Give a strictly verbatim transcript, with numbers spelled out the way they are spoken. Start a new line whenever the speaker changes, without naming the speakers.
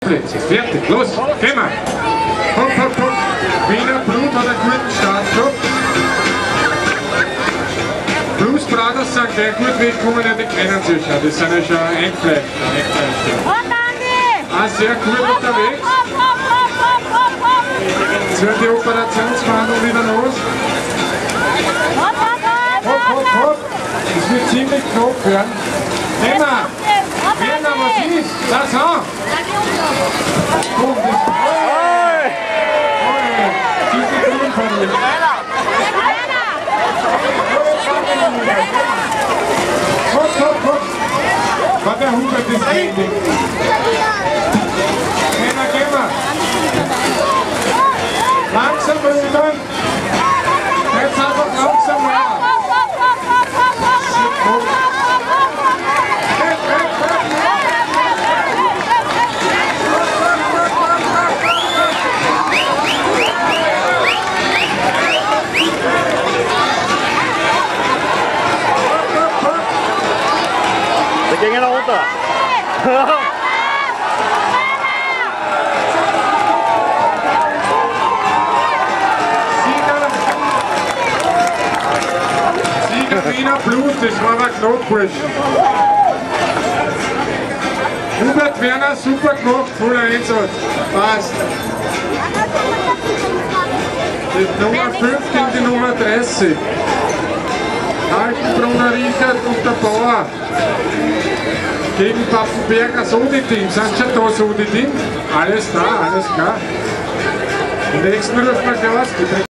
Plätze. Fertig, los, gehen wir. Hopp, hopp, hopp. Wiener Blut hat einen guten Start gehabt. Blues Brothers sind gleich gut weggekommen, ja, die kennen sich ja. Die sind ja schon eingefleischt. Ah, sehr gut unterwegs. Jetzt wird die Operationsverhandlung wieder los. Hopp, hopp, hopp. Das wird ziemlich knapp werden. Emma! Werner, was ist? Sag's an! Komm, das... Oi! Oi! Sie ist die Grün von mir. Hopp, hopp, hopp! War der Hubert ist ähnlich. Emma, geh mal! Langsam rüber! Jetzt einfach langsam weiter!
Wir gehen runter.
Sieger Wiener Blut, das war aber knapp, Burschen. Hubert Werner, super gemacht, voller Einsatz. Passt. Die Nummer fünf gegen die Nummer dreißig. Altenbrunner Richard und der Bauer. Gegen Paffenberger Sodi-Team. Sind schon da Sodi-Team? Alles da, alles klar. Den nächsten rufen wir gleich aus.